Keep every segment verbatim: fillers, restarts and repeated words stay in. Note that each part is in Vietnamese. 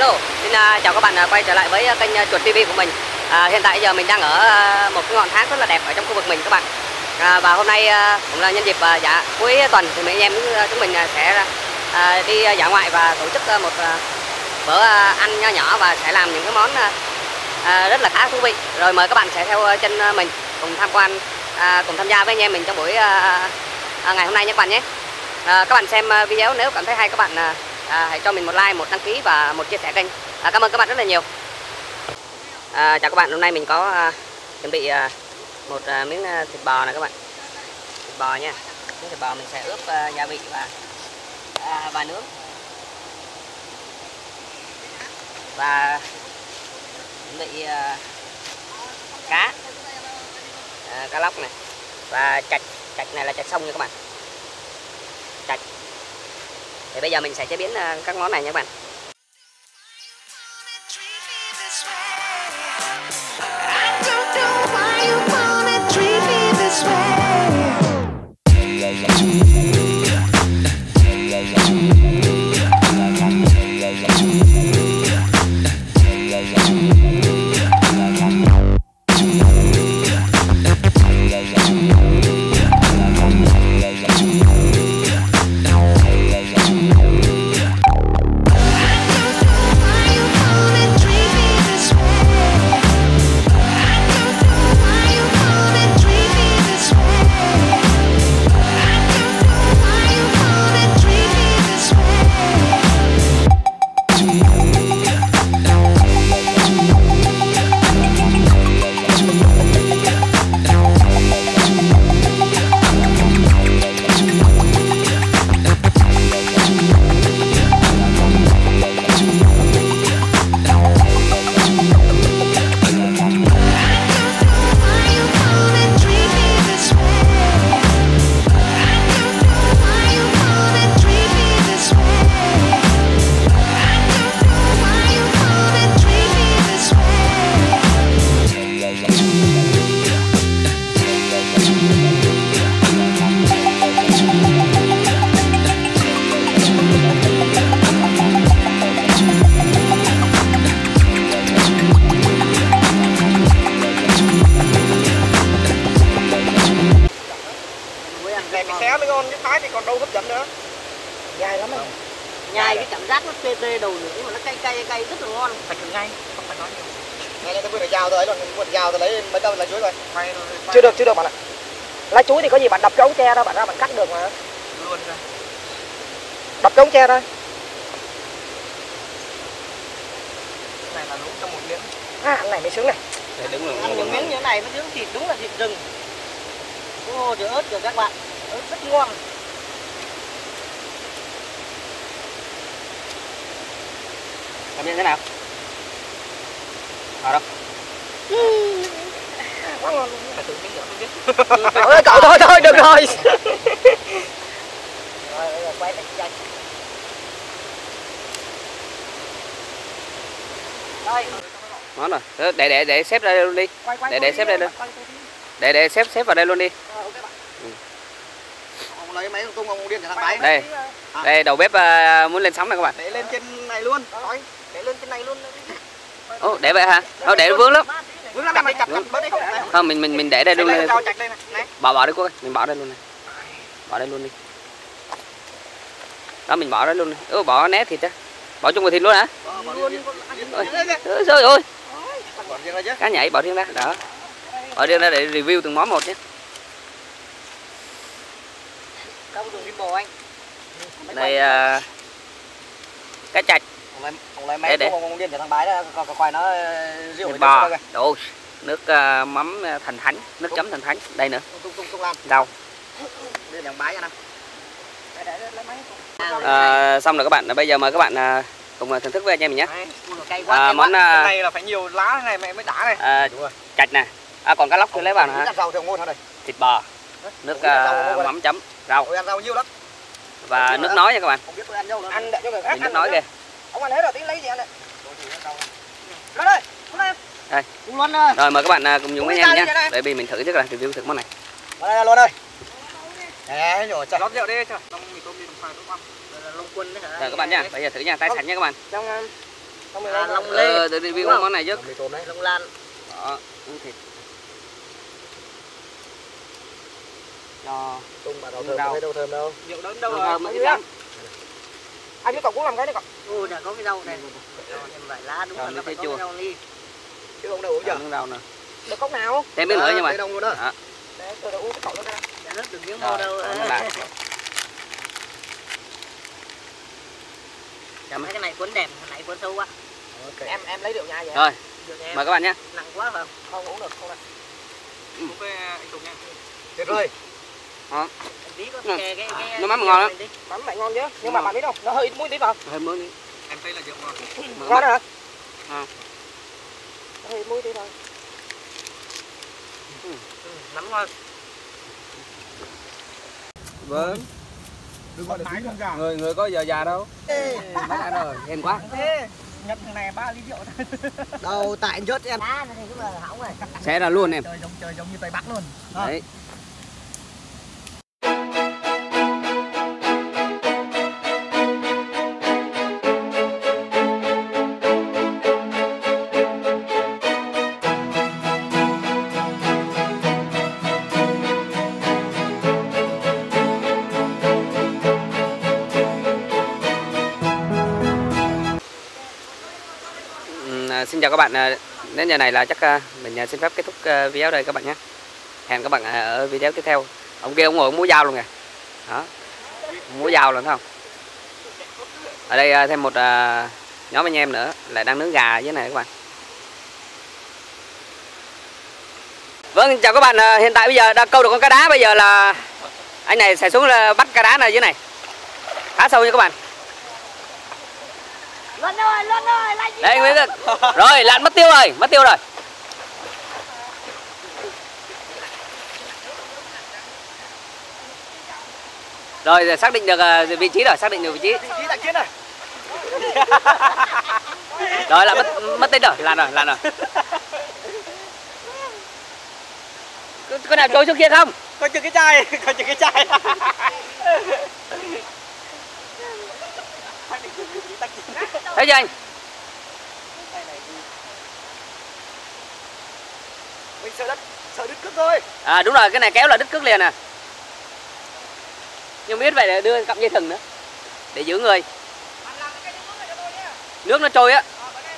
Hello, xin uh, chào các bạn uh, quay trở lại với uh, kênh uh, Chuột ti vi của mình. uh, Hiện tại giờ mình đang ở uh, một cái ngọn thác rất là đẹp ở trong khu vực mình các bạn. uh, Và hôm nay uh, cũng là nhân dịp uh, dạ, cuối tuần thì mấy anh em uh, chúng mình uh, sẽ uh, đi uh, dã ngoại và tổ chức uh, một uh, bữa uh, ăn nho nhỏ và sẽ làm những cái món uh, uh, rất là khá thú vị. Rồi mời các bạn sẽ theo uh, chân uh, mình cùng tham quan, uh, cùng tham gia với anh em mình trong buổi uh, uh, ngày hôm nay nhé các bạn nhé. uh, Các bạn xem uh, video nếu cảm thấy hay các bạn uh, À, hãy cho mình một like, một đăng ký và một chia sẻ kênh. à, Cảm ơn các bạn rất là nhiều. à, Chào các bạn, hôm nay mình có à, chuẩn bị à, một à, miếng à, thịt bò này các bạn. Thịt bò nha. Miếng thịt bò mình sẽ ướp à, gia vị và à, và nướng. Và chuẩn bị à, cá à, cá lóc này. Và chạch, chạch này là chạch sông nha các bạn. Chạch. Thì bây giờ mình sẽ chế biến uh, các món này nha các bạn. Xé mới ngon, chứ thái thì còn đâu hấp dẫn nữa. Dai lắm anh. Nhai cái cảm giác nó tê tê đầu lưỡi mà nó cay cay cay rất là ngon. Phải thử ngay, không phải nói nhiều. Ngay tôi vừa dao tôi ấy rồi, vừa dao tôi lấy mấy tao lá chuối rồi. Quay rồi. Chưa được, chưa được bạn ạ. Lá chuối thì có gì bạn đập cái ống tre đó, bạn ra bạn cắt được mà. Luôn ra. Đập cái ống tre thôi. Cái này là nướng trong một miếng. À, ăn này mới sướng này. Để đứng là ăn những miếng như thế này nó nướng thịt đúng là thịt rừng. Ô, trời ớt rồi các bạn. Ớt rất ngon. Cảm nhận thế nào? Ở đâu? Quá ngon. Phải thử miếng nữa mới biết. Ôi cậu thôi thôi được rồi. Rồi bây giờ quay lại nhanh. Đây. Món rồi. Để để để xếp ra đây luôn đi. Để để xếp đây luôn. Để để xếp xếp vào đây luôn đi. Ừ. Ông lấy mấy tung ông điên cho thằng bái. Đây. Đây đầu bếp uh, muốn lên sóng này các bạn. Để lên trên này luôn. Thôi, để lên trên này luôn. Ồ, để vậy hả? Thôi để vướng lắm. Vướng lắm mày chặt chặt bớt đi. Không, mình mình mình để đây luôn. Đây, Này. chặt đây này. Bỏ bỏ đi cô ơi, mình bỏ đây luôn này. Bỏ đây luôn đi. Đó mình bỏ đây luôn đi. Ơ bỏ né thịt ra. Bỏ chung vào thịt luôn hả? Ôi trời ơi. Cá nhảy bỏ riêng ra, đó. Bỏ riêng ra để review từng món một nhé. Đâu dùng kim bồ anh. Đây uh, cá chạch. Ông lấy máy của ông điên cho thằng bái đó, coi coi nó rượu thịt bò. Đồ, nước uh, mắm thần thánh, nước chấm thần thánh. Đây nữa. Rau. Điên thằng bái nha. À, xong rồi các bạn, bây giờ mời các bạn uh, cùng thưởng thức với anh em mình nhé. À, món uh, cái này là phải nhiều lá này mày mới đã này. À, chạch nè. À, còn cá lóc tôi lấy vào nữa. Thịt bò, nước uh, mắm chấm, rau. Tôi ăn rau nhiều lắm. Và nước nói nha các bạn. Không biết tôi ăn dâu nữa. Ăn để cho người khác. Nước nói kìa. Ông ăn hết rồi, tí lấy gì ăn đây. Lên đây, lên đây. Luôn ơi. Rồi mời các bạn uh, cùng dùng với anh em nhé. Để vì mình thử trước là review thử món này. Vào đây luôn ơi. Nè, nhổ chặt lót rượu đi cho. Long mì tôm đi đồng xoài tốt không? Đây là Long Quân đấy hả? Rồi các bạn nha, bây giờ thử nha, tay sạch nha các bạn. Trong Xong rồi À, lên long lê. lê. Để review Đúng món này trước. Mì tôm đấy. Long lan. Đó, uống thịt. Cho Tung mà rau Tung thơm rau. thấy đâu thơm đâu. Rượu đớn đâu đâu rồi. rồi. Thơm Anh cái biết rau. không? Anh với cậu cũng làm cái đấy cậu. Ừ, đã có cái rau này. Cho thêm vài lá đúng Cho là nước nó phải chua. có cái rau ly. Chứ không đâu uống chưa? Miếng rau nè. Được cốc nào? Thêm miếng nữa nhưng mà. Thấy đông luôn đó. Đó. Để tôi đã uống cái cậu đó ra. Đã rớt được miếng Rồi, ngô đâu. cảm ơn à. bạn. Chả mấy cái này cuốn đẹp, cái này cuốn sâu quá. Ok. Em em lấy rượu nhà vậy. Rồi, Rượu nhà em. mời các bạn nhé. Nặng quá phải không? Không uống được không ạ. Ừ. Uống với anh Tùng nha. Tuyệt vời. Đó. Tí có Ừ. cái cái cái Nó mắm ngon lắm. Mắm lại ngon chứ. Nhưng mà bạn biết không? Nó hơi ít muối tí vào. Hơi muối đi. Em thấy là rượu ngon. Ngon hả? À. Nó hơi ít muối tí thôi. Ừ. Ừ, nắm ngon. Vâng. Đừng gọi là tí không cả. Người người có giờ già đâu. Mấy anh rồi, em quá. Thế, nhận thằng này ba ly rượu thôi. Đâu tại anh rớt em. Đá này cũng là hỏng rồi. Sẽ là luôn em. Trời giống trời giống như Tây Bắc luôn. Đấy. À, xin chào các bạn, à, đến giờ này là chắc à, mình à, xin phép kết thúc à, video đây các bạn nhé. Hẹn các bạn à, ở video tiếp theo. Ông kia ông ngồi ông múa dao luôn kìa. Đó. Múa dao luôn thấy không? Ở đây à, thêm một à, nhóm anh em nữa lại đang nướng gà dưới này các bạn. Vâng, chào các bạn, à, hiện tại bây giờ đã câu được con cá đá, bây giờ là anh này sẽ xuống là bắt cá đá này dưới này. Khá sâu nha các bạn. Luân ơi, Luân ơi, là gì? Đây Nguyễn Đức. Rồi, lặn mất tiêu rồi, mất tiêu rồi. Rồi xác định được uh, vị trí rồi, xác định được vị trí. Vị trí tại chiến này. Rồi là mất mất tích rồi, lặn rồi, lặn rồi. Có, có nào trôi xuống kia không? Coi chừng cái chai, coi chừng cái chai. Thấy chưa anh? Mình sợ đất, sợ đứt cước thôi. À đúng rồi, cái này kéo là đứt cước liền à. Nhưng biết vậy để đưa cặp dây thừng nữa để giữ người. Nước nó trôi á.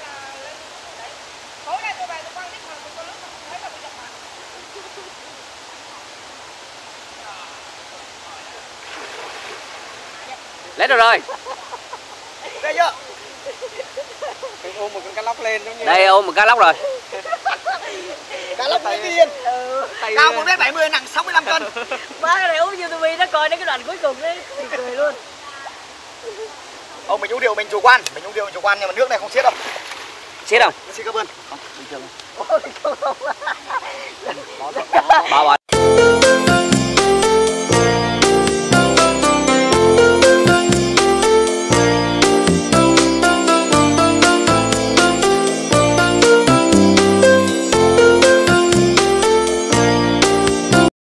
Lấy được rồi. Đây chưa? Mình ôm một con cá lóc lên giống như. Đây ôm một cá lóc rồi. Cá lóc mấy viên. Cao một mét bảy mươi, nặng sáu mươi lăm cân. Ba cái này ôm YouTube nó coi đến cái đoạn cuối cùng đấy, thì cười luôn. Ông mình uống rượu mình chủ quan, mình uống rượu mình chủ quan nhưng mà nước này không xiết đâu. Xiết không? Nó xiết các vươn. Bỏ bỏ.